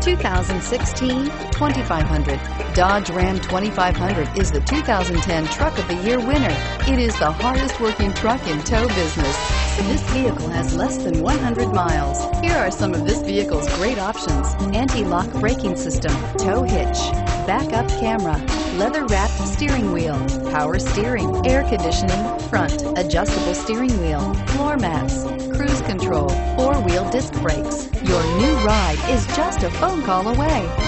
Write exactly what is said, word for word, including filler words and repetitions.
two thousand sixteen twenty-five hundred. Dodge Ram twenty-five hundred is the two thousand ten Truck of the Year winner. It is the hardest working truck in tow business. This vehicle has less than one hundred miles. Here are some of this vehicle's great options: anti-lock braking system, tow hitch, backup camera, leather-wrapped steering wheel, power steering, air conditioning, front, adjustable steering wheel, floor mats, cruise control, four-wheel disc brakes. Your new ride is just a phone call away.